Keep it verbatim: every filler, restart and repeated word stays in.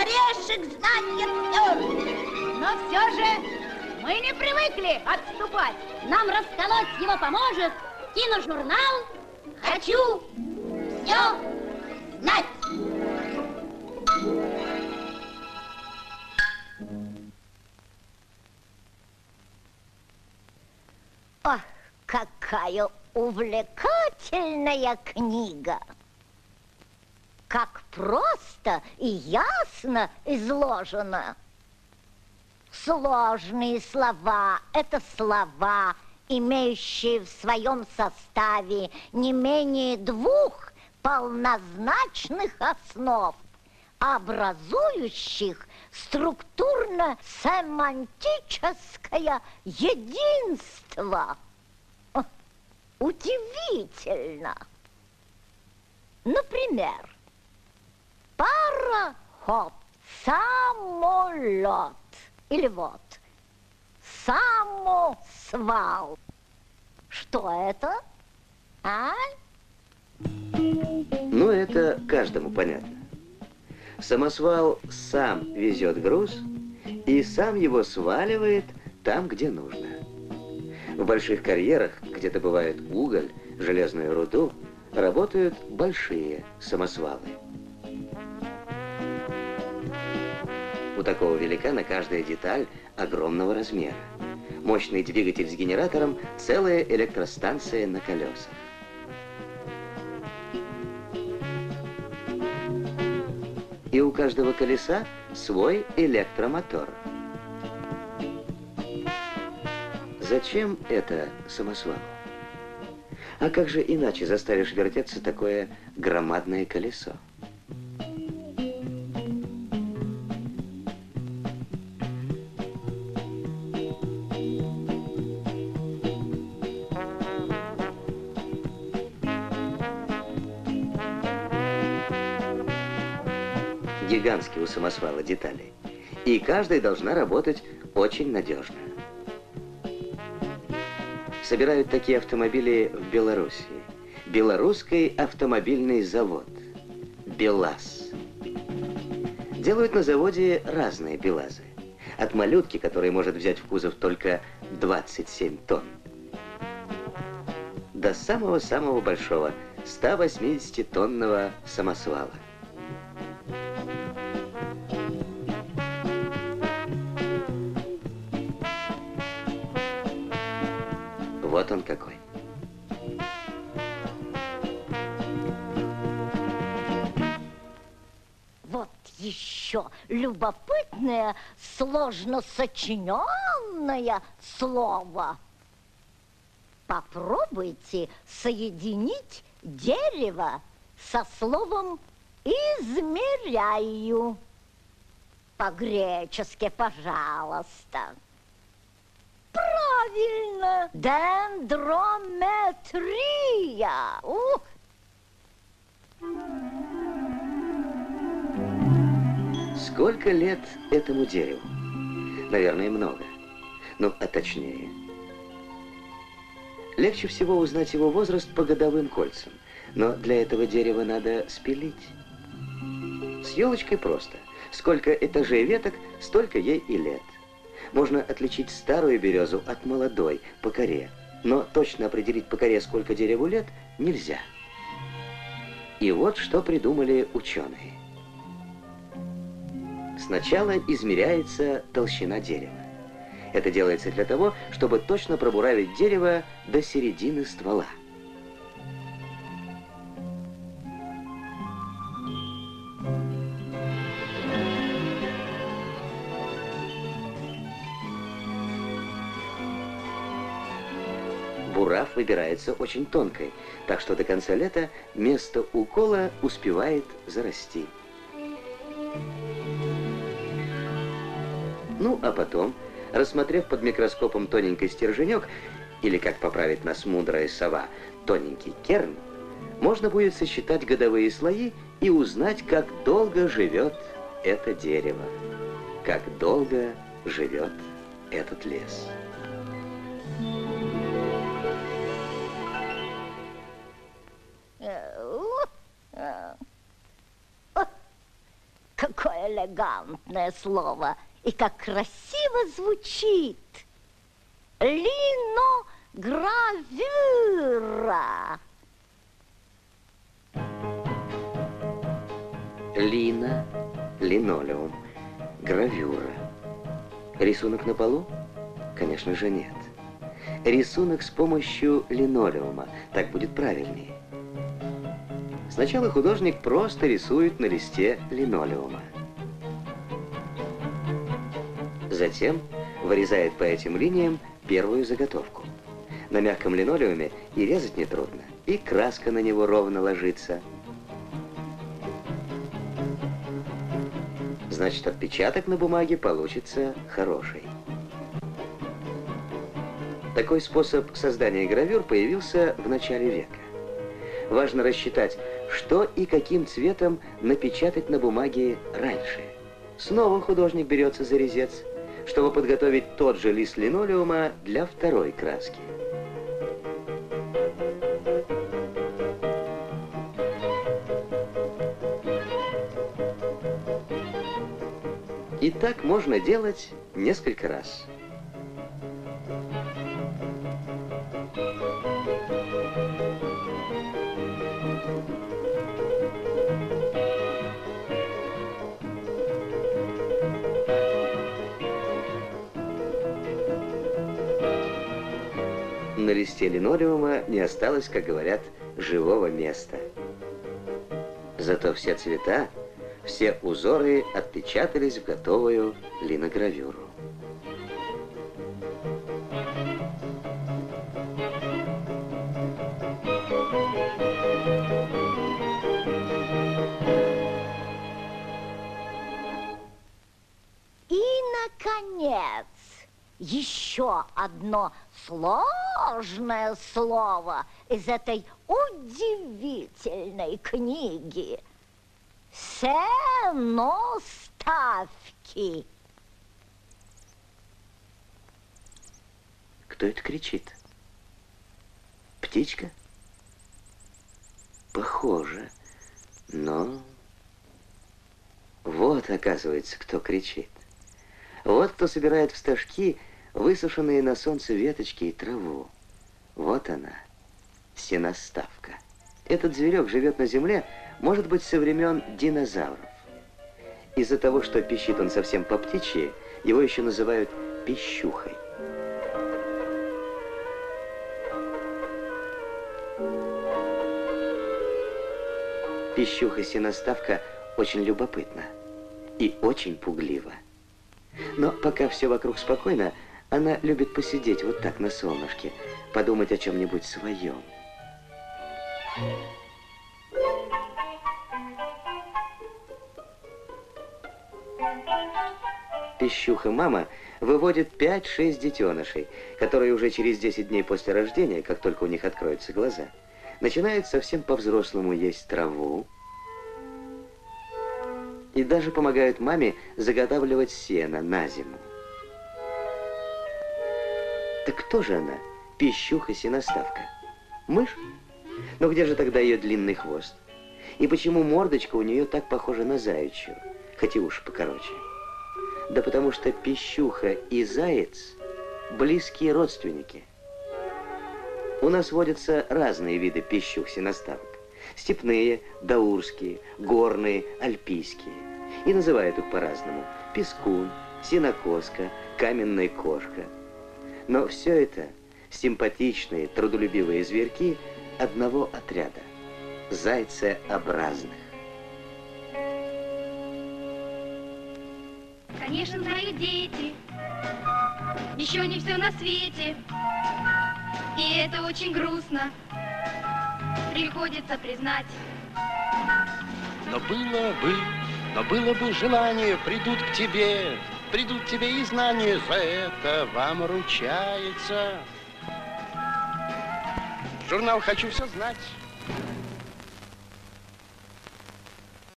орешек знанья твердый. Но все же мы не привыкли отступать. Нам расколоть его поможет киножурнал «Хочу все знать». Ах, какая увлекательная книга! Как просто и ясно изложено. Сложные слова – это слова, имеющие в своем составе не менее двух полнозначных основ, образующих структурно-семантическое единство. О, удивительно! Например, пароход, самолет или вот самосвал. Что это? А? Ну, это каждому понятно. Самосвал сам везет груз и сам его сваливает там, где нужно. В больших карьерах, где добывают уголь, железную руду, работают большие самосвалы. У такого великана каждая деталь огромного размера. Мощный двигатель с генератором, целая электростанция на колесах. И у каждого колеса свой электромотор. Зачем это самосвал? А как же иначе заставишь вертеться такое громадное колесо? Гигантские у самосвала детали. И каждая должна работать очень надежно. Собирают такие автомобили в Белоруссии. Белорусский автомобильный завод. БелАЗ. Делают на заводе разные БелАЗы. От малютки, которая может взять в кузов только двадцать семь тонн, до самого-самого большого ста восьмидесятитонного самосвала. Вот он какой. Вот еще любопытное, сложно сочиненное слово. Попробуйте соединить дерево со словом «измеряю». По-гречески, пожалуйста. Правильно! Дендрометрия! Ух! Сколько лет этому дереву? Наверное, много. Ну, а точнее. Легче всего узнать его возраст по годовым кольцам. Но для этого дерева надо спилить. С елочкой просто. Сколько этажей веток, столько ей и лет. Можно отличить старую березу от молодой по коре, но точно определить по коре, сколько дереву лет, нельзя. И вот что придумали ученые. Сначала измеряется толщина дерева. Это делается для того, чтобы точно пробуравить дерево до середины ствола. Бурав выбирается очень тонкой, так что до конца лета место укола успевает зарасти. Ну, а потом, рассмотрев под микроскопом тоненький стерженек, или, как поправит нас мудрая сова, тоненький керн, можно будет сосчитать годовые слои и узнать, как долго живет это дерево, как долго живет этот лес. Какое элегантное слово. И как красиво звучит. Линогравюра. Лина, линолеум, гравюра. Рисунок на полу? Конечно же, нет. Рисунок с помощью линолеума. Так будет правильнее. Сначала художник просто рисует на листе линолеума. Затем вырезает по этим линиям первую заготовку. На мягком линолеуме и резать нетрудно, и краска на него ровно ложится. Значит, отпечаток на бумаге получится хороший. Такой способ создания гравюр появился в начале века. Важно рассчитать, что и каким цветом напечатать на бумаге раньше. Снова художник берется за резец, чтобы подготовить тот же лист линолеума для второй краски. И так можно делать несколько раз. На листе линолеума не осталось, как говорят, живого места. Зато все цвета, все узоры отпечатались в готовую линогравюру. И, наконец, еще одно сложное слово из этой удивительной книги. Сеноставки. Кто это кричит? Птичка? Похоже, но... Вот, оказывается, кто кричит. Вот кто собирает в стожки высушенные на солнце веточки и траву. Вот она, сеноставка. Этот зверек живет на земле, может быть, со времен динозавров. Из-за того, что пищит он совсем по птичьи, его еще называют пищухой. Пищуха-сеноставка очень любопытна и очень пуглива. Но пока все вокруг спокойно, она любит посидеть вот так на солнышке, подумать о чем-нибудь своем. Пищуха-мама выводит пять-шесть детенышей, которые уже через десять дней после рождения, как только у них откроются глаза, начинают совсем по-взрослому есть траву и даже помогают маме заготавливать сено на зиму. Так кто же она, пищуха-сеноставка? Мышь? Но где же тогда ее длинный хвост? И почему мордочка у нее так похожа на заячью, хоть и уши покороче? Да потому что пищуха и заяц – близкие родственники. У нас водятся разные виды пищух-сеноставок. Степные, даурские, горные, альпийские. И называют их по-разному. Пескун, сенокоска, каменная кошка. Но все это симпатичные, трудолюбивые зверьки одного отряда – зайцеобразных. Конечно, знают дети, еще не все на свете, и это очень грустно, приходится признать. Но было бы, но было бы желание, придут к тебе, придут к тебе и знания, за это вам ручается. Журнал «Хочу все знать»